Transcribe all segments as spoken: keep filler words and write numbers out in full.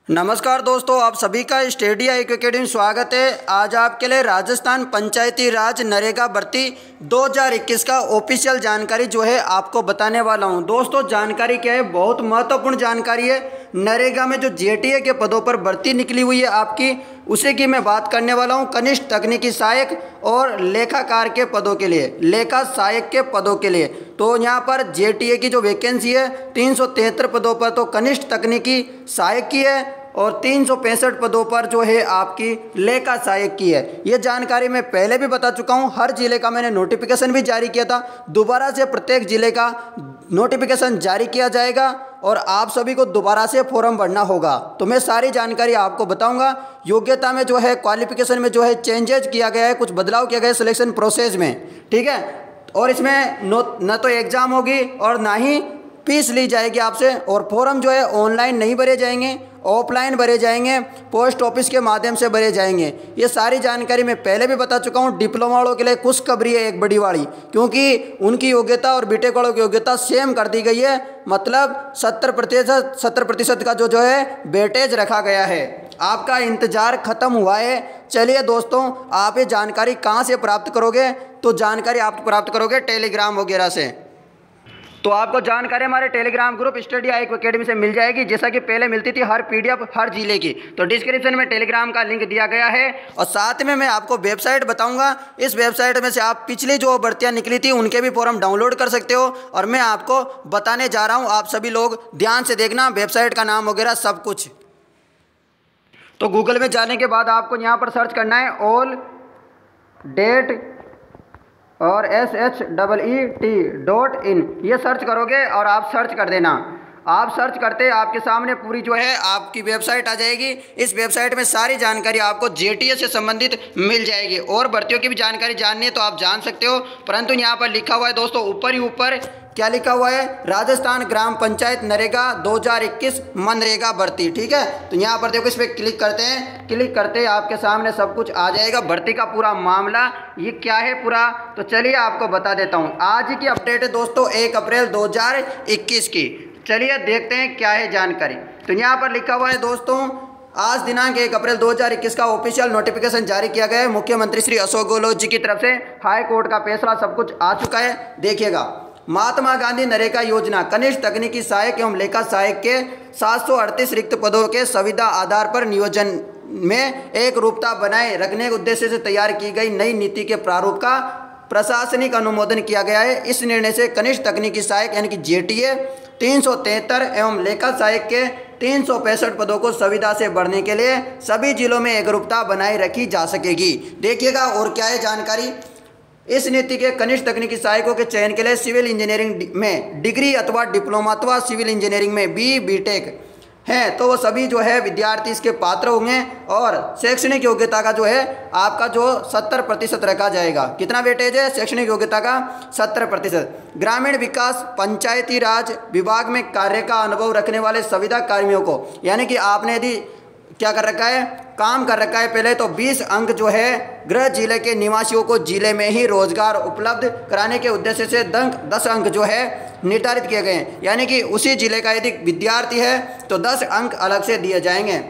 नमस्कार दोस्तों, आप सभी का स्टेडिया एक एकेडमी में स्वागत है। आज आपके लिए राजस्थान पंचायती राज नरेगा भर्ती दो हज़ार इक्कीस का ऑफिशियल जानकारी जो है आपको बताने वाला हूं। दोस्तों जानकारी क्या है, बहुत महत्वपूर्ण जानकारी है। नरेगा में जो जेटीए के पदों पर भर्ती निकली हुई है आपकी, उसी की मैं बात करने वाला हूं। कनिष्ठ तकनीकी सहायक और लेखाकार के पदों के लिए, लेखा सहायक के पदों के लिए तो यहाँ पर जेटीए की जो वैकेंसी है तीन सौ तिहत्तर पदों पर तो कनिष्ठ तकनीकी सहायक की है और तीन सौ पैंसठ पदों पर जो है आपकी लेखा सहायक की है। ये जानकारी मैं पहले भी बता चुका हूँ। हर जिले का मैंने नोटिफिकेशन भी जारी किया था। दोबारा से प्रत्येक जिले का नोटिफिकेशन जारी किया जाएगा और आप सभी को दोबारा से फॉर्म भरना होगा। तो मैं सारी जानकारी आपको बताऊंगा। योग्यता में जो है, क्वालिफिकेशन में जो है चेंजेज किया गया है, कुछ बदलाव किया गया है सिलेक्शन प्रोसेस में, ठीक है। और इसमें न तो एग्ज़ाम होगी और ना ही फीस ली जाएगी आपसे। और फॉर्म जो है ऑनलाइन नहीं भरे जाएंगे, ऑफलाइन भरे जाएंगे, पोस्ट ऑफिस के माध्यम से भरे जाएंगे। ये सारी जानकारी मैं पहले भी बता चुका हूँ। डिप्लोमा वालों के लिए खुशखबरी है एक बड़ी वाली, क्योंकि उनकी योग्यता और बीटेक वालों की योग्यता सेम कर दी गई है। मतलब सत्तर प्रतिशत सत्तर प्रतिशत का जो जो है वेटेज रखा गया है। आपका इंतज़ार खत्म हुआ है। चलिए दोस्तों, आप ये जानकारी कहाँ से प्राप्त करोगे? तो जानकारी आप प्राप्त करोगे टेलीग्राम वगैरह से। तो आपको जानकारी हमारे Telegram group study I academy से मिल जाएगी, जैसा कि पहले मिलती थी हर पीडीएफ हर जिले की। तो डिस्क्रिप्शन में टेलीग्राम का लिंक दिया गया है और साथ में मैं आपको वेबसाइट बताऊंगा। इस वेबसाइट में से आप पिछली जो भर्तियां निकली थी उनके भी फॉर्म डाउनलोड कर सकते हो और मैं आपको बताने जा रहा हूँ। आप सभी लोग ध्यान से देखना, वेबसाइट का नाम वगैरह सब कुछ। तो गूगल में जाने के बाद आपको यहाँ पर सर्च करना है ऑल डेट और S H double E T dot in, ये सर्च करोगे और आप सर्च कर देना। आप सर्च करते आपके सामने पूरी जो है आपकी वेबसाइट आ जाएगी। इस वेबसाइट में सारी जानकारी आपको जेटीए से संबंधित मिल जाएगी। और भर्तियों की भी जानकारी जाननी है तो आप जान सकते हो, परंतु यहाँ पर लिखा हुआ है दोस्तों, ऊपर ही ऊपर क्या लिखा हुआ है, राजस्थान ग्राम पंचायत नरेगा दो हज़ार इक्कीस मनरेगा भर्ती, ठीक है। तो यहाँ पर देखो, इस पर क्लिक करते हैं। क्लिक करते आपके सामने सब कुछ आ जाएगा, भर्ती का पूरा मामला ये क्या है पूरा। तो चलिए आपको बता देता हूँ। आज की अपडेट है दोस्तों एक अप्रैल दो हज़ार इक्कीस की। चलिए देखते हैं क्या है जानकारी। तो यहाँ पर लिखा हुआ है दोस्तों, आज दिनांक एक अप्रैल दो हज़ार इक्कीस का ऑफिशियल नोटिफिकेशन जारी किया गया है मुख्यमंत्री श्री अशोक गहलोत जी की तरफ से। हाई कोर्ट का फैसला सब कुछ आ चुका है। देखिएगा, महात्मा गांधी नरेगा योजना कनिष्ठ तकनीकी सहायक एवं लेखा सहायक के सात सौ अड़तीस रिक्त पदों के संविदा आधार पर नियोजन में एक रूपता बनाए रखने के उद्देश्य से तैयार की गई नई नीति के प्रारूप का प्रशासनिक अनुमोदन किया गया है। इस निर्णय से कनिष्ठ तकनीकी सहायक यानी कि जेटीए तीन सौ तिहत्तर एवं लेखा सहायक के तीन सौ पैंसठ पदों को संविदा से भरने के लिए सभी जिलों में एकरूपता बनाए रखी जा सकेगी। देखिएगा और क्या है जानकारी। इस नीति के कनिष्ठ तकनीकी सहायकों के चयन के लिए सिविल इंजीनियरिंग में डिग्री अथवा डिप्लोमा अथवा सिविल इंजीनियरिंग में बी बीटेक हैं तो वो सभी जो है विद्यार्थी इसके पात्र होंगे। और शैक्षणिक योग्यता का जो है आपका जो सत्तर प्रतिशत रखा जाएगा। कितना वेटेज है शैक्षणिक योग्यता का? सत्तर प्रतिशत। ग्रामीण विकास पंचायती राज विभाग में कार्य का अनुभव रखने वाले संविदा कर्मियों को, यानी कि आपने यदि क्या कर रखा है, काम कर रखा है पहले, तो बीस अंक जो है गृह जिले के निवासियों को जिले में ही रोजगार उपलब्ध कराने के उद्देश्य से दस अंक जो है निर्धारित किए गए हैं। यानी कि उसी जिले का यदि विद्यार्थी है तो दस अंक अलग से दिए जाएंगे।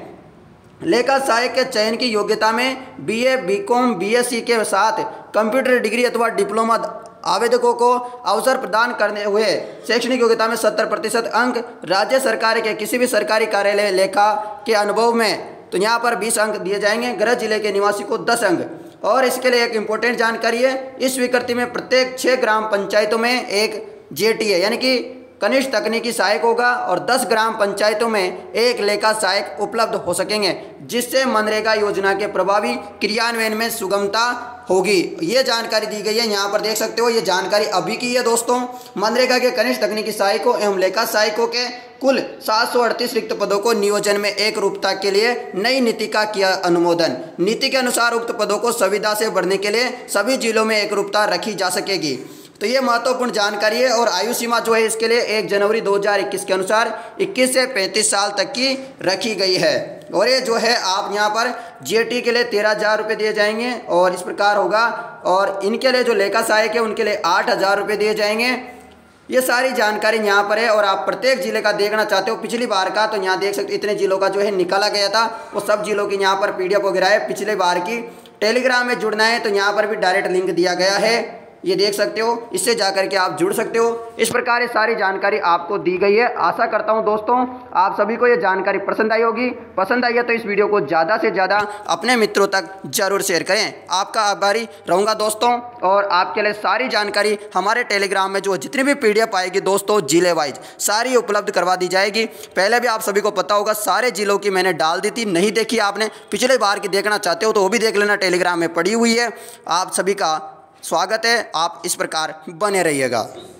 लेखा सहायक के चयन की योग्यता में बीए, बीकॉम, बीएससी के साथ कंप्यूटर डिग्री अथवा डिप्लोमा आवेदकों को अवसर प्रदान करने हुए शैक्षणिक योग्यता में सत्तर प्रतिशत अंक, राज्य सरकार के किसी भी सरकारी कार्यालय लेखा के अनुभव में तो यहाँ पर बीस अंक दिए जाएंगे। गृह जिले के निवासी को दस अंक। और इसके लिए एक इम्पोर्टेंट जानकारी है, इस स्वीकृति में प्रत्येक छः ग्राम पंचायतों में एक जेटीए यानी कि कनिष्ठ तकनीकी सहायक होगा और दस ग्राम पंचायतों में एक लेखा सहायक उपलब्ध हो सकेंगे, जिससे मनरेगा योजना के प्रभावी क्रियान्वयन में सुगमता होगी। ये जानकारी दी गई है, यहाँ पर देख सकते हो। ये जानकारी अभी की है दोस्तों। मनरेगा के कनिष्ठ तकनीकी सहायकों एवं लेखा सहायकों के कुल सात सौ अड़तीस रिक्त पदों को नियोजन में एक रूपता के लिए नई नीति का किया अनुमोदन। नीति के अनुसार उक्त पदों को संविदा से भरने के लिए सभी जिलों में एक रूपता रखी जा सकेगी। तो ये महत्वपूर्ण जानकारी है। और आयु सीमा जो है इसके लिए एक जनवरी दो हज़ार इक्कीस के अनुसार इक्कीस से पैंतीस साल तक की रखी गई है। और ये जो है आप यहाँ पर जीएटी के लिए तेरह हज़ार रुपये दिए जाएंगे और इस प्रकार होगा। और इनके लिए जो लेखा सहायक है उनके लिए आठ हज़ार रुपये दिए जाएंगे। ये सारी जानकारी यहाँ पर है और आप प्रत्येक जिले का देखना चाहते हो पिछली बार का, तो यहाँ देख सकते हो इतने जिलों का जो है निकाला गया था। वो सब जिलों की यहाँ पर पीडीएफ वगैरह है पिछले बार की। टेलीग्राम में जुड़ना है तो यहाँ पर भी डायरेक्ट लिंक दिया गया है, ये देख सकते हो, इससे जाकर के आप जुड़ सकते हो। इस प्रकार ये सारी जानकारी आपको दी गई है। आशा करता हूँ दोस्तों आप सभी को ये जानकारी पसंद आई होगी। पसंद आई है तो इस वीडियो को ज़्यादा से ज़्यादा अपने मित्रों तक जरूर शेयर करें। आपका आभारी रहूँगा दोस्तों, और आपके लिए सारी जानकारी हमारे टेलीग्राम में जो जितनी भी पीडीएफ आएगी दोस्तों जिले वाइज सारी उपलब्ध करवा दी जाएगी। पहले भी आप सभी को पता होगा सारे जिलों की मैंने डाल दी थी, नहीं देखी आपने, पिछले बार की देखना चाहते हो तो वो भी देख लेना, टेलीग्राम में पड़ी हुई है। आप सभी का स्वागत है, आप इस प्रकार बने रहिएगा।